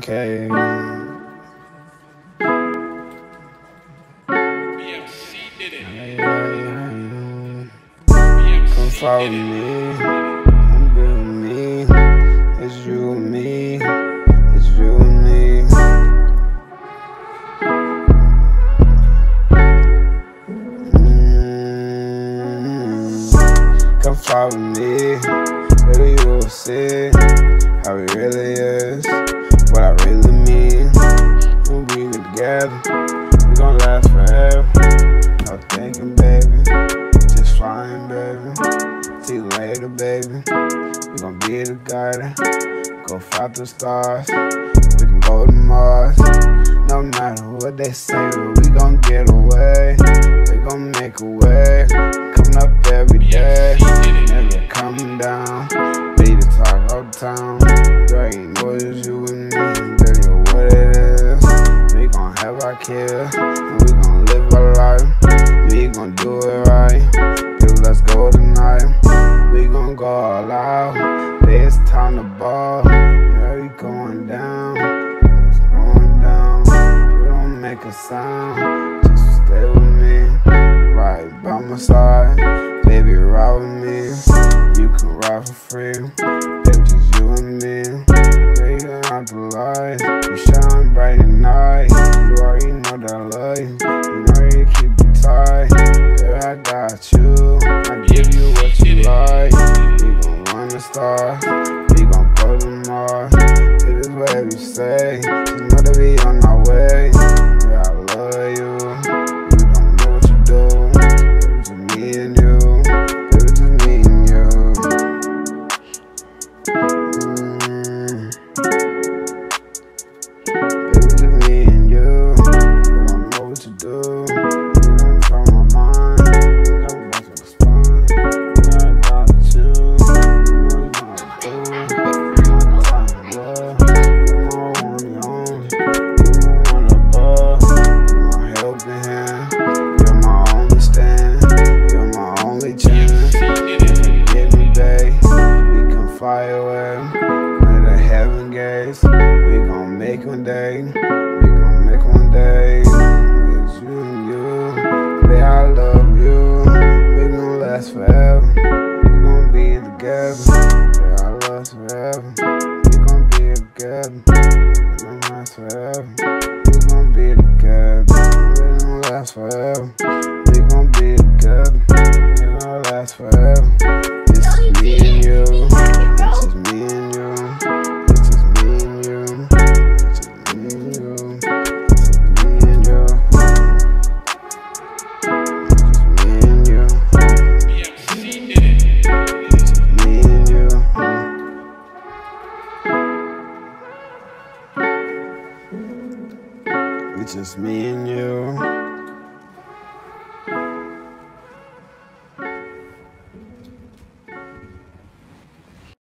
Okay. BMC did it. Come follow me. I'm with me. It's you and me. It's you and me. Come follow me. Baby, you will see how it really is. What I really mean. When we get together, we gon' last forever. No thinking, baby. Just flying, baby. See you later, baby. We gon' be together. Go fly through stars. We can go to Mars. No matter what they say, but we gon' get away. We gon' make a way. Coming up every day. Never coming down. Be the talk of town. Girl, you know it's you and me. Baby, what it is. We gon' have our kids. And we gon' live our life. We gon' do it right. Dude, let's go tonight. We gon' go all out. Baby, it's time to ball. Yeah, we going down. It's going down. We don't make a sound. Just stay with me. Right by my side. Baby, ride with me. You can ride for free. Baby, just you and me. Baby, you don't have to lie. You shine bright at night. You already know that I love you. You know you keep it tight. Baby, I got you. I give you what you like. We gon' run the stars. We gon' go to Mars. It is whatever you say. Just know that we on our way. Yeah, I love you. You don't know what you do. Baby, just me and you. Baby, just me and you. Baby, just me and you. You don't know what you do. You don't from my mind. Come back to the spine. I got you. You know what I do. My time love. You my only home. You my one above. You my helping hand. You're my only stand. You're my only chance. Forgive me, babe. We can fly away. Under the heaven gates. We gon' make one day. We gon' make one day. It's you and you. Babe, I love you. We gon' last forever. We gon' be together. Babe, I love us forever. We gon' be together. We gon' last forever. We gon' be together. We gon' last forever. We gon' be together. We gon' last forever. This is me and you. This is me and you. This is me and you. This is me and you. This is me and you. This is me and you. BMC did it. This is me and you. It's just me and you.